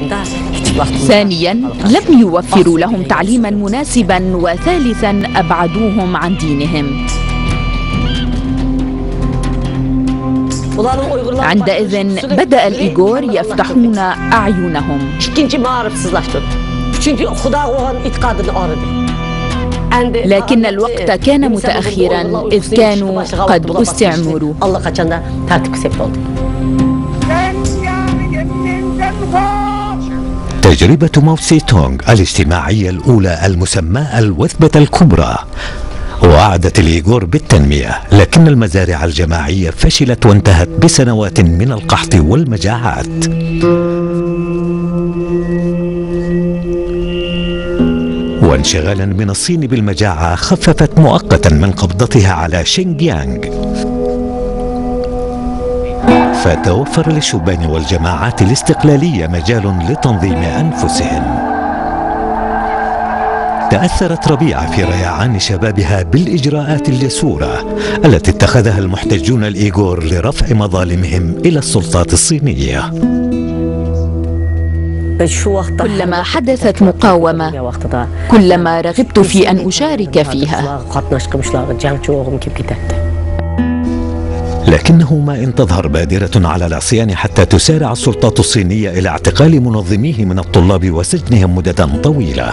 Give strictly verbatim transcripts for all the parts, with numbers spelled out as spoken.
ثانيا لم يوفروا لهم تعليما مناسبا، وثالثا أبعدوهم عن دينهم. عندئذ بدأ الإيغور يفتحون أعينهم. لكن الوقت كان متأخرا إذ كانوا قد استعمروا. تجربة ماو تسي تونغ الاجتماعية الأولى المسماة الوثبة الكبرى وعدت الإيغور بالتنمية، لكن المزارع الجماعية فشلت وانتهت بسنوات من القحط والمجاعات. وانشغالا من الصين بالمجاعة خففت مؤقتا من قبضتها على شينجيانغ، فتوفر للشبان والجماعات الاستقلالية مجال لتنظيم أنفسهم. تأثرت ربيعة في ريعان شبابها بالإجراءات الجسورة التي اتخذها المحتجون الإيغور لرفع مظالمهم إلى السلطات الصينية. كلما حدثت مقاومة كلما رغبت في أن أشارك فيها، لكنه ما إن تظهر بادرة على العصيان حتى تسارع السلطات الصينية إلى اعتقال منظميه من الطلاب وسجنهم مدة طويلة.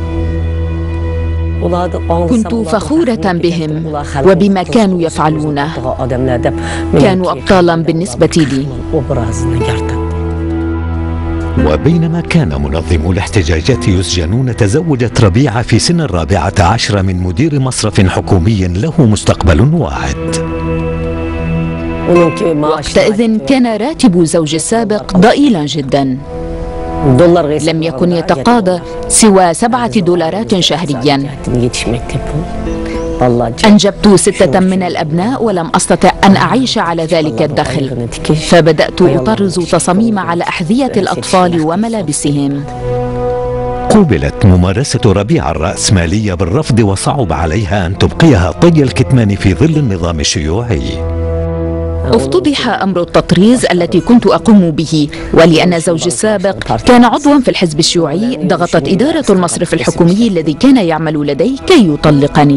كنت فخورة بهم وبما كانوا يفعلونه، كانوا أبطالا بالنسبة لي. وبينما كان منظمو الاحتجاجات يسجنون، تزوجت ربيعة في سن الرابعة عشر من مدير مصرف حكومي له مستقبل واعد. وقتئذ كان راتب زوجي السابق ضئيلا جدا، لم يكن يتقاضى سوى سبعة دولارات شهريا. أنجبت ستة من الأبناء ولم أستطع أن أعيش على ذلك الدخل، فبدأت أطرز تصاميم على أحذية الأطفال وملابسهم. قوبلت ممارسة ربيعة الرأسمالية بالرفض، وصعب عليها أن تبقيها طي الكتمان في ظل النظام الشيوعي. افتضح أمر التطريز التي كنت أقوم به، ولأن زوجي السابق كان عضوا في الحزب الشيوعي ضغطت إدارة المصرف الحكومي الذي كان يعمل لدي كي يطلقني.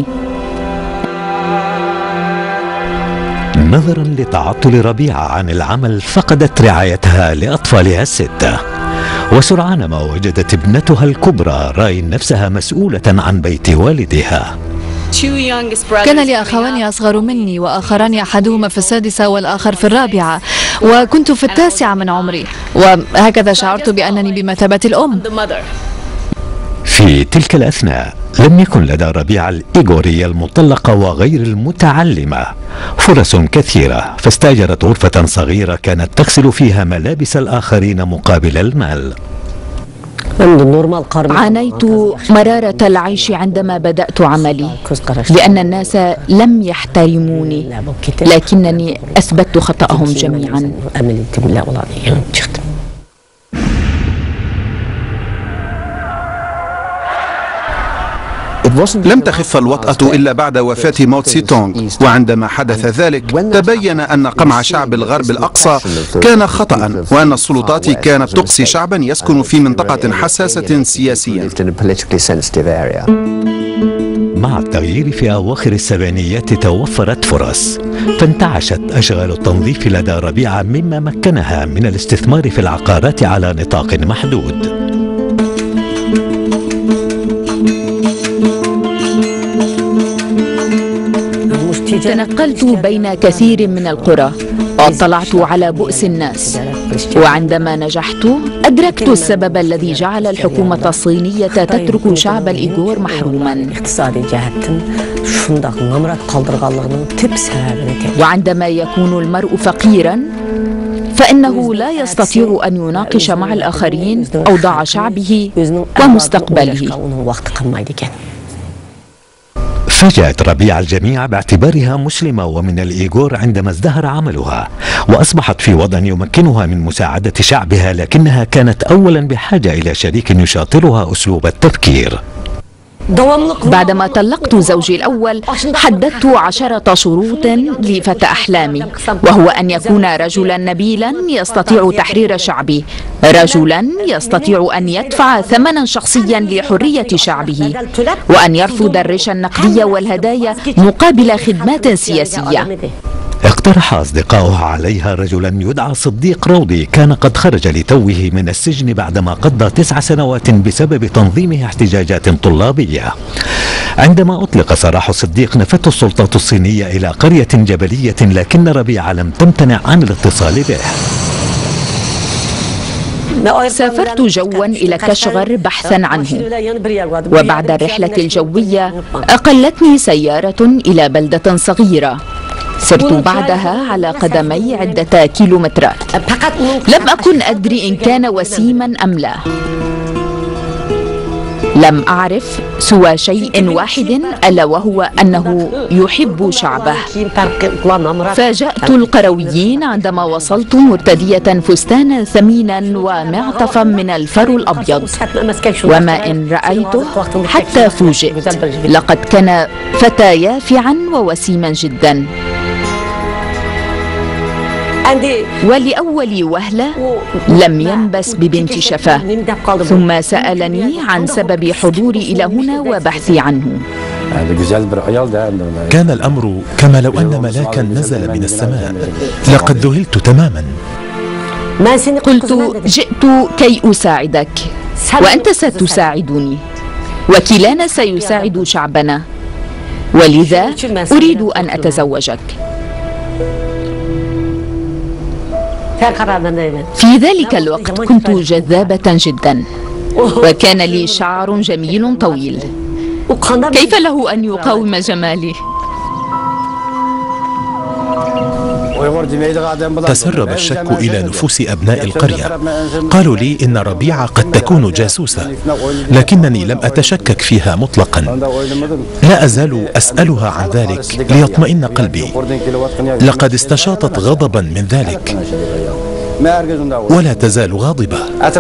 نظرا لتعطل ربيعة عن العمل فقدت رعايتها لأطفالها الستة، وسرعان ما وجدت ابنتها الكبرى راين نفسها مسؤولة عن بيت والدها. كان لي أخوان أصغر مني، وآخران أحدهما في السادسة والآخر في الرابعة، وكنت في التاسعة من عمري، وهكذا شعرت بأنني بمثابة الأم. في تلك الأثناء لم يكن لدى ربيعة الإيغورية المطلقة وغير المتعلمة فرص كثيرة، فاستأجرت غرفة صغيرة كانت تغسل فيها ملابس الآخرين مقابل المال. عانيت مرارة العيش عندما بدأت عملي، لأن الناس لم يحترموني، لكنني أثبتت خطأهم جميعا. لم تخف الوطأة إلا بعد وفاة ماو تسي تونغ، وعندما حدث ذلك تبين أن قمع شعب الغرب الأقصى كان خطأ، وأن السلطات كانت تقصي شعبا يسكن في منطقة حساسة سياسيا. مع التغيير في أواخر السبعينيات توفرت فرص، فانتعشت أشغال التنظيف لدى ربيعة، مما مكنها من الاستثمار في العقارات على نطاق محدود. تنقلت بين كثير من القرى واطلعت على بؤس الناس، وعندما نجحت أدركت السبب الذي جعل الحكومة الصينية تترك شعب الإيغور محروما. وعندما يكون المرء فقيرا فإنه لا يستطيع أن يناقش مع الآخرين أوضاع شعبه ومستقبله. فاجأت ربيعة الجميع باعتبارها مسلمة ومن الإيغور عندما ازدهر عملها، وأصبحت في وضع يمكنها من مساعدة شعبها، لكنها كانت أولا بحاجة إلى شريك يشاطرها أسلوب التفكير. بعدما طلقت زوجي الأول حددت عشرة شروط لفتى أحلامي، وهو أن يكون رجلا نبيلا يستطيع تحرير شعبي، رجلا يستطيع أن يدفع ثمنا شخصيا لحرية شعبه، وأن يرفض الرشا النقدية والهدايا مقابل خدمات سياسية. اقترح أصدقاؤها عليها رجلا يدعى صديق روضي، كان قد خرج لتوه من السجن بعدما قضى تسع سنوات بسبب تنظيمه احتجاجات طلابية. عندما أطلق سراح صديق نفته السلطات الصينية إلى قرية جبلية، لكن ربيعة لم تمتنع عن الاتصال به. سافرت جوا إلى كشغر بحثا عنه، وبعد الرحلة الجوية أقلتني سيارة إلى بلدة صغيرة. سرت بعدها على قدمي عدة كيلومترات، لم أكن أدري إن كان وسيما أم لا. لم أعرف سوى شيء واحد، ألا وهو أنه يحب شعبه. فاجأت القرويين عندما وصلت مرتدية فستانا ثمينا ومعطفا من الفرو الأبيض، وما إن رأيته حتى فوجئت. لقد كان فتى يافعا ووسيما جدا، ولأول وهلة لم ينبس ببنت شفاه، ثم سألني عن سبب حضوري إلى هنا وبحثي عنه. كان الأمر كما لو أن ملاكا نزل من السماء، لقد ذهلت تماما. قلت جئت كي أساعدك، وأنت ستساعدني، وكلانا سيساعد شعبنا، ولذا أريد أن أتزوجك. في ذلك الوقت كنت جذابة جدا، وكان لي شعر جميل طويل. كيف له أن يقاوم جمالي؟ تسرب الشك إلى نفوس أبناء القرية. قالوا لي إن ربيعة قد تكون جاسوسة، لكنني لم أتشكك فيها مطلقا. لا أزال أسألها عن ذلك ليطمئن قلبي. لقد استشاطت غضبا من ذلك، ولا تزال غاضبة.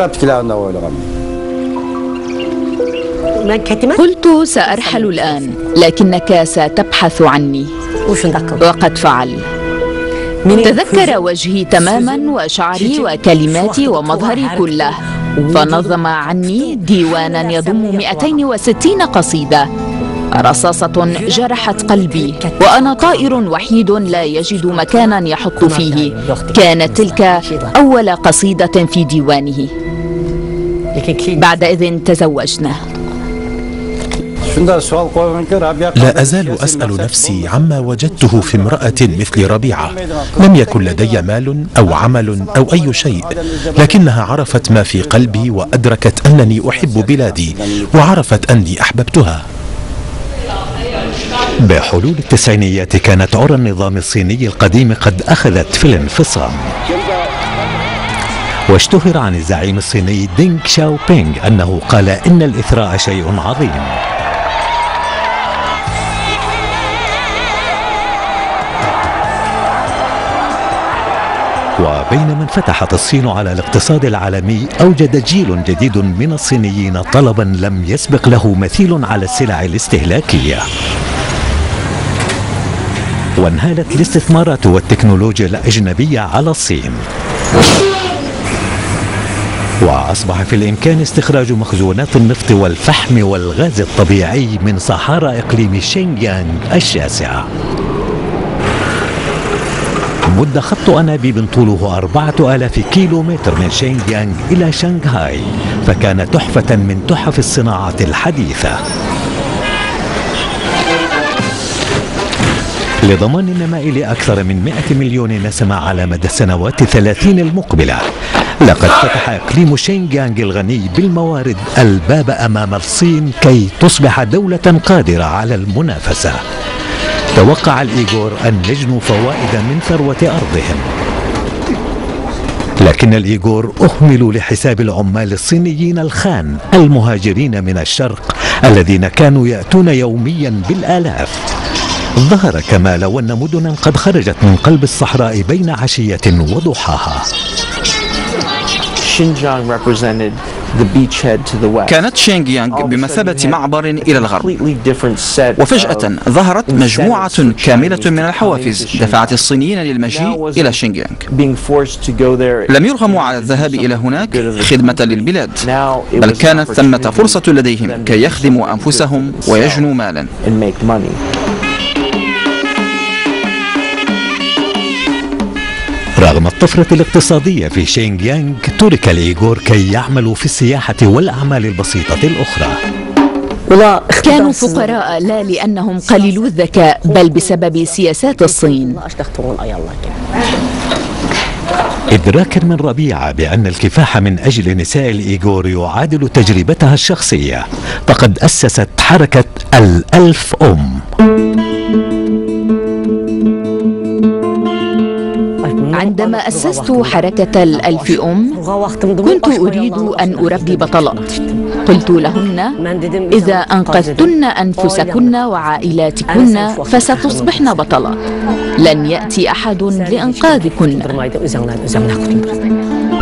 قلت سأرحل الآن، لكنك ستبحث عني. وقد فعل. تذكر وجهي تماما وشعري وكلماتي ومظهري كله، فنظم عني ديوانا يضم مئتين وستين قصيدة. رصاصة جرحت قلبي، وأنا طائر وحيد لا يجد مكانا يحط فيه. كانت تلك أول قصيدة في ديوانه. بعدئذ تزوجنا. لا أزال أسأل نفسي عما وجدته في امرأة مثل ربيعة. لم يكن لدي مال أو عمل أو أي شيء، لكنها عرفت ما في قلبي، وأدركت أنني أحب بلادي، وعرفت أني أحببتها. بحلول التسعينيات كانت عرى النظام الصيني القديم قد أخذت في الانفصام، واشتهر عن الزعيم الصيني دينغ شاو بينغ أنه قال إن الإثراء شيء عظيم. وبينما انفتحت الصين على الاقتصاد العالمي، أوجد جيل جديد من الصينيين طلبا لم يسبق له مثيل على السلع الاستهلاكية، وانهالت الاستثمارات والتكنولوجيا الأجنبية على الصين، وأصبح في الإمكان استخراج مخزونات النفط والفحم والغاز الطبيعي من صحارى إقليم شينجيانغ الشاسعة. مد خط أنابيب طوله أربعة آلاف كيلو متر من شينجيانغ إلى شنغهاي، فكان تحفة من تحف الصناعة الحديثة. لضمان النماء لأكثر من مئة مليون نسمة على مدى السنوات الثلاثين المقبلة، لقد فتح إقليم شينجيانغ الغني بالموارد الباب أمام الصين كي تصبح دولة قادرة على المنافسة. توقع الإيغور أن يجنوا فوائد من ثروة أرضهم، لكن الإيغور أهملوا لحساب العمال الصينيين الخان المهاجرين من الشرق الذين كانوا يأتون يوميا بالآلاف. ظهر كما لو أن مدنا قد خرجت من قلب الصحراء بين عشية وضحاها. كانت شينجيانغ بمثابة معبر إلى الغرب، وفجأة ظهرت مجموعة كاملة من الحوافز دفعت الصينيين للمجيء إلى شينجيانغ. لم يرغموا على الذهاب إلى هناك خدمة للبلاد، بل كانت ثمة فرصة لديهم كي يخدموا أنفسهم ويجنوا مالا. رغم الطفرة الاقتصادية في شينجيانغ، ترك الإيغور كي يعملوا في السياحة والأعمال البسيطة الأخرى. كانوا فقراء لا لأنهم قليلو الذكاء، بل بسبب سياسات الصين. إدراكا من ربيعة بأن الكفاح من أجل نساء الإيغور يعادل تجربتها الشخصية، فقد أسست حركة الألف أم. عندما أسست حركة الألف أم كنت أريد أن أربي بطلات. قلت لهن: إذا أنقذتن أنفسكن وعائلاتكن فستصبحن بطلات، لن يأتي أحد لإنقاذكن.